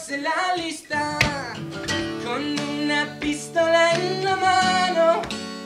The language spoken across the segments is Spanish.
hace la lista con una pistola en la mano.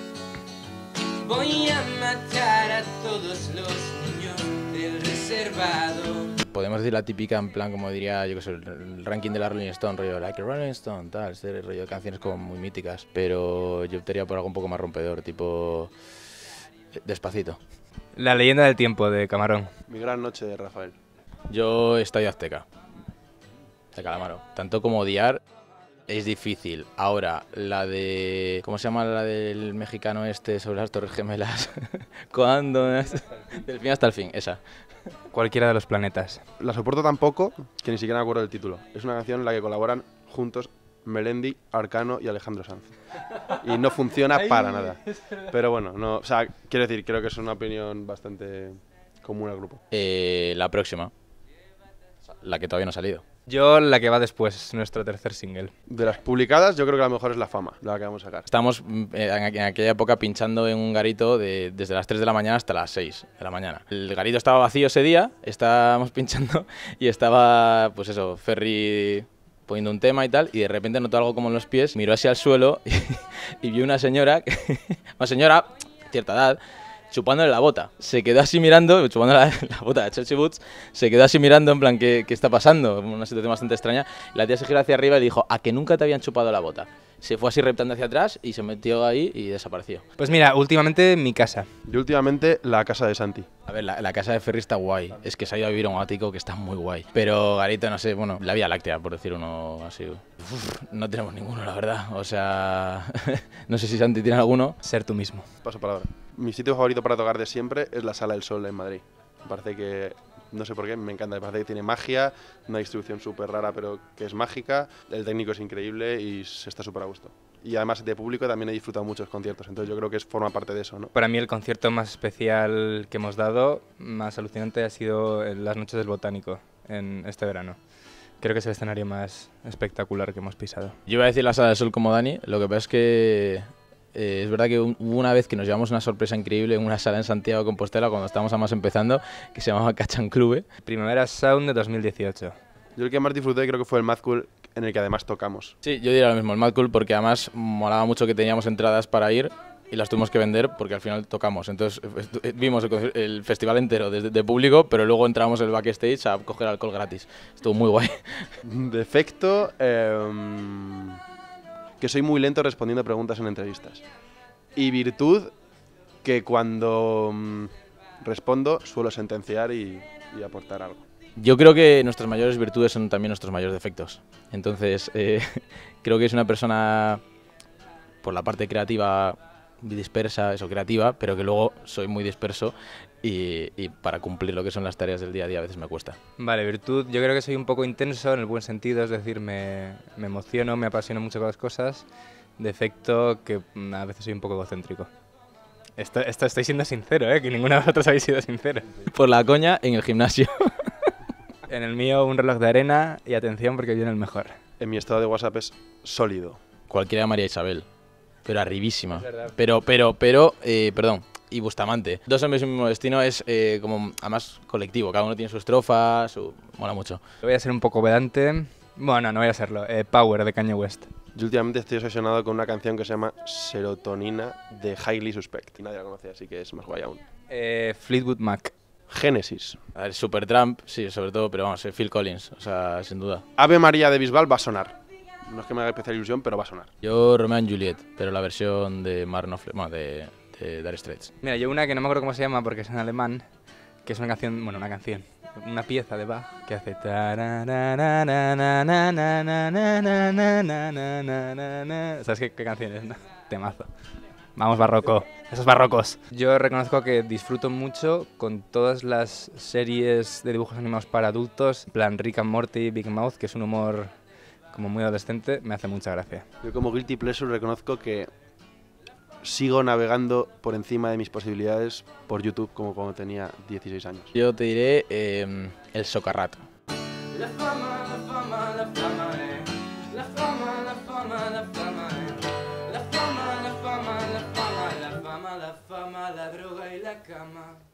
Voy a matar a todos los niños del reservado. Podemos decir la típica, en plan, como diría, yo que sé, el ranking de la Rolling Stone, rollo, like a Rolling Stone, tal, este rollo de canciones como muy míticas, pero yo optaría por algo un poco más rompedor, tipo Despacito. La leyenda del tiempo de Camarón. Mi gran noche de Rafael. Yo Estadio Azteca, de Calamaro. Tanto como odiar es difícil. Ahora, la de... ¿Cómo se llama la del mexicano este sobre las Torres Gemelas? ¿Cuándo? Del fin hasta el fin, esa. Cualquiera de los planetas. La soporto tan poco que ni siquiera me acuerdo del título. Es una canción en la que colaboran juntos Melendi, Arcano y Alejandro Sanz. Y no funciona para nada. Pero bueno, no, o sea, quiero decir, creo que es una opinión bastante común al grupo. La próxima. La que todavía no ha salido. Yo la que va después, nuestro tercer single. De las publicadas, yo creo que la mejor es La Fama, la que vamos a sacar. Estábamos en aquella época pinchando en un garito desde las 3 de la mañana hasta las 6 de la mañana. El garito estaba vacío ese día, estábamos pinchando y estaba, pues eso, Ferry poniendo un tema y tal, y de repente notó algo como en los pies, miró hacia el suelo y vio una señora, cierta edad, chupándole la bota. Se quedó así mirando, chupando la bota de Chelsea Boots, se quedó así mirando en plan, ¿qué está pasando? Una situación bastante extraña. La tía se giró hacia arriba y le dijo, ¿a que nunca te habían chupado la bota? Se fue así reptando hacia atrás y se metió ahí y desapareció. Pues mira, últimamente mi casa. Yo últimamente La Casa de Santi. A ver, la casa de Ferry está guay. Es que se ha ido a vivir a un ático que está muy guay. Pero garito, no sé, bueno, la Vía Láctea, por decir uno así. No tenemos ninguno, la verdad. O sea, no sé si Santi tiene alguno. Ser tú mismo. Paso palabra. Mi sitio favorito para tocar de siempre es la Sala del Sol en Madrid. Me parece que, no sé por qué, me encanta. Me parece que tiene magia, una distribución súper rara pero que es mágica. El técnico es increíble y se está súper a gusto. Y además de público también he disfrutado muchos conciertos, entonces yo creo que forma parte de eso, ¿no? Para mí el concierto más especial que hemos dado, más alucinante, ha sido las noches del Botánico en este verano. Creo que es el escenario más espectacular que hemos pisado. Yo iba a decir la Sala del Sol como Dani, lo que pasa es que es verdad que hubo una vez que nos llevamos una sorpresa increíble en una sala en Santiago de Compostela cuando estábamos además empezando, que se llamaba Cachan Clube. Primavera Sound de 2018. Yo el que más disfruté creo que fue el Mad Cool, en el que además tocamos. Sí, yo diría lo mismo, el Mad Cool, porque además molaba mucho que teníamos entradas para ir y las tuvimos que vender porque al final tocamos. Entonces vimos el festival entero de público, pero luego entramos en el backstage a coger alcohol gratis. Estuvo muy guay. Defecto, que soy muy lento respondiendo preguntas en entrevistas. Y virtud, que cuando respondo suelo sentenciar y aportar algo. Yo creo que nuestras mayores virtudes son también nuestros mayores defectos. Entonces, creo que es una persona, por la parte creativa, dispersa, creativa, pero que luego soy muy disperso y para cumplir lo que son las tareas del día a día a veces me cuesta. Vale, virtud, yo creo que soy un poco intenso en el buen sentido, es decir, me emociono, me apasiono mucho con las cosas. Defecto, que a veces soy un poco egocéntrico. Esto estoy siendo sincero, que ninguno de vosotros habéis sido sincero. Por la coña, en el gimnasio. En el mío un reloj de arena y atención porque viene el mejor. En mi estado de WhatsApp es sólido. Cualquiera de María Isabel, pero arribísima. Es Pero, perdón, y Bustamante. Dos hombres y un mismo destino es como, además, colectivo. Cada uno tiene su estrofa, mola mucho. Voy a ser un poco pedante. Bueno, no voy a serlo. Power de Kanye West. Yo últimamente estoy obsesionado con una canción que se llama Serotonina de Highly Suspect. Nadie la conoce, así que es más guay aún. Fleetwood Mac. Génesis. A ver, Supertramp, sí, sobre todo, pero vamos, Phil Collins, o sea, sin duda. Ave María de Bisbal va a sonar. No es que me haga especial ilusión, pero va a sonar. Yo Romeo and Juliet, pero la versión de Mark Knopfler, bueno, de Dire Straits. Mira, yo una que no me acuerdo cómo se llama porque es en alemán, que es una canción, una pieza de Bach que hace... ¿Sabes qué canción es, no? Temazo. Vamos, barroco. Esos barrocos. Yo reconozco que disfruto mucho con todas las series de dibujos animados para adultos, en plan Rick and Morty, Big Mouth, que es un humor como muy adolescente, me hace mucha gracia. Yo como guilty pleasure reconozco que sigo navegando por encima de mis posibilidades por YouTube como cuando tenía 16 años. Yo te diré el Socarrat. La fama, la fama, la fama, la fama, la fama, la fama, la fama, la fama, la fama, la fama, la fama, la droga y la cama.